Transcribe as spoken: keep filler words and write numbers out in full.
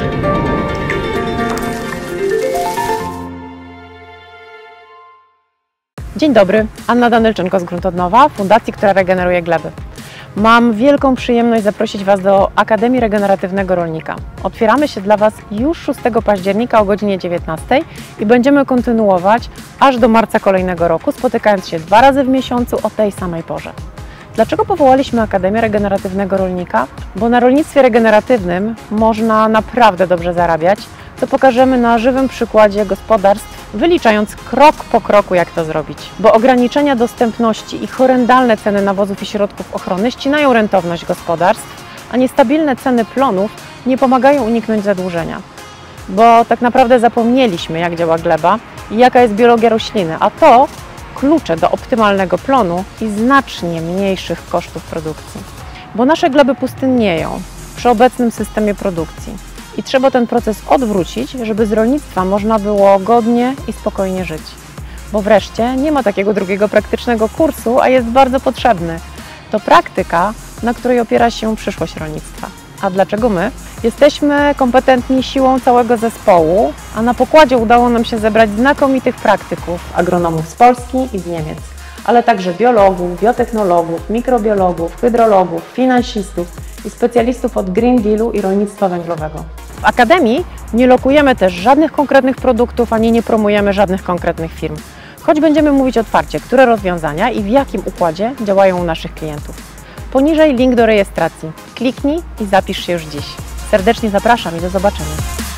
Dzień dobry, Anna Danylczenko z Grunt od Nowa, fundacji, która regeneruje gleby. Mam wielką przyjemność zaprosić Was do Akademii Regeneratywnego Rolnika. Otwieramy się dla Was już szóstego października o godzinie dziewiętnastej i będziemy kontynuować aż do marca kolejnego roku, spotykając się dwa razy w miesiącu o tej samej porze. Dlaczego powołaliśmy Akademię Regeneratywnego Rolnika? Bo na rolnictwie regeneratywnym można naprawdę dobrze zarabiać, co pokażemy na żywym przykładzie gospodarstw, wyliczając krok po kroku, jak to zrobić. Bo ograniczenia dostępności i horrendalne ceny nawozów i środków ochrony ścinają rentowność gospodarstw, a niestabilne ceny plonów nie pomagają uniknąć zadłużenia. Bo tak naprawdę zapomnieliśmy, jak działa gleba i jaka jest biologia rośliny, a to klucze do optymalnego plonu i znacznie mniejszych kosztów produkcji. Bo nasze gleby pustynnieją przy obecnym systemie produkcji i trzeba ten proces odwrócić, żeby z rolnictwa można było godnie i spokojnie żyć. Bo wreszcie nie ma takiego drugiego praktycznego kursu, a jest bardzo potrzebny. To praktyka, na której opiera się przyszłość rolnictwa. A dlaczego my? Jesteśmy kompetentni siłą całego zespołu, a na pokładzie udało nam się zebrać znakomitych praktyków, agronomów z Polski i z Niemiec, ale także biologów, biotechnologów, mikrobiologów, hydrologów, finansistów i specjalistów od Green Dealu i rolnictwa węglowego. W Akademii nie lokujemy też żadnych konkretnych produktów, ani nie promujemy żadnych konkretnych firm, choć będziemy mówić otwarcie, które rozwiązania i w jakim układzie działają u naszych klientów. Poniżej link do rejestracji. Kliknij i zapisz się już dziś. Serdecznie zapraszam i do zobaczenia.